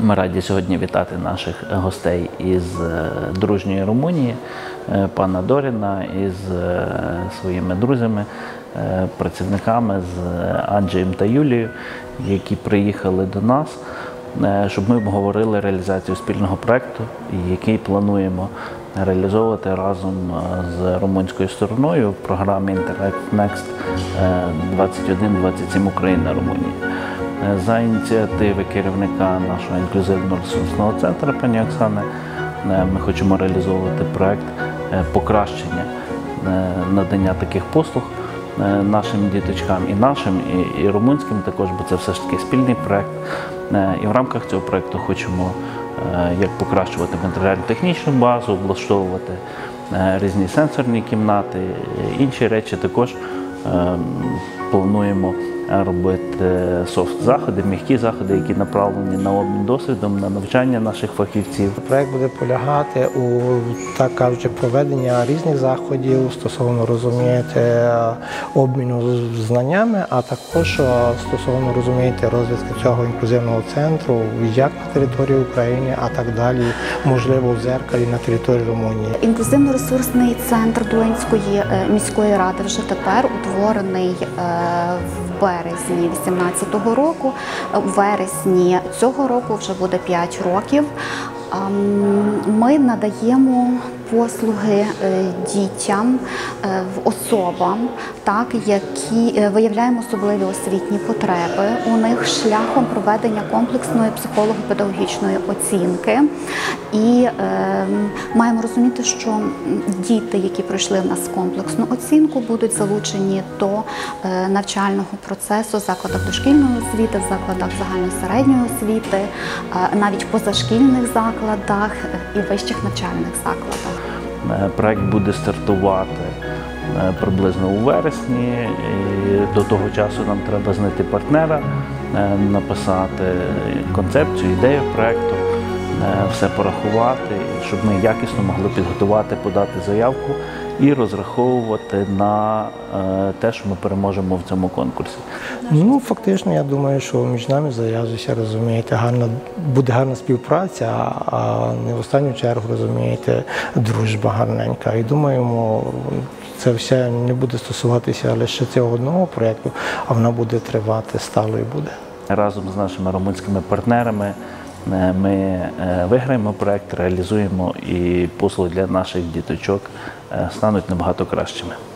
Ми раді сьогодні вітати наших гостей із дружньої Румунії, пана Доріна із своїми друзями, працівниками з Анджеєм та Юлією, які приїхали до нас, щоб ми обговорили реалізацію спільного проєкту, який плануємо реалізовувати разом з румунською стороною в програмі Interact Next 21-27 Україна-Румунія. За ініціативи керівника нашого інклюзивно-ресурсного центру, пані Оксани, ми хочемо реалізовувати проєкт покращення надання таких послуг нашим діточкам, і нашим, і румунським також, бо це все ж таки спільний проєкт. І в рамках цього проєкту хочемо як покращувати матеріально-технічну базу, облаштовувати різні сенсорні кімнати, інші речі також плануємо робити софт-заходи, м'які заходи, які направлені на обмін досвідом, на навчання наших фахівців. Проєкт буде полягати у, так кажучи, проведення різних заходів стосовно, розумієте, обміну знаннями, а також стосовно, розумієте, розвитку цього інклюзивного центру як на території України, а так далі, можливо, в Дзеркалі на території Румунії. Інклюзивно-ресурсний центр Долинської міської ради вже тепер утворений в березні 2018 року. У вересні цього року вже буде 5 років. Ми надаємо послуги дітям, особам, які виявляємо особливі освітні потреби у них шляхом проведення комплексної психолого-педагогічної оцінки. І маємо розуміти, що діти, які пройшли в нас комплексну оцінку, будуть залучені до навчального процесу в закладах дошкільної освіти, в закладах загальної середньої освіти, навіть в позашкільних закладах і вищих навчальних закладах. Проєкт буде стартувати приблизно у вересні. І до того часу нам треба знайти партнера, написати концепцію, ідею проєкту, все порахувати, щоб ми якісно могли підготувати, подати заявку і розраховувати на те, що ми переможемо в цьому конкурсі. Ну, фактично, я думаю, що між нами зав'язується, розумієте, буде гарна співпраця, а не в останню чергу, розумієте, дружба гарненька. І думаємо, це все не буде стосуватися лише цього одного проєкту, а вона буде тривати стало і буде. Разом з нашими румунськими партнерами ми виграємо проєкт, реалізуємо, і послуги для наших діточок стануть набагато кращими.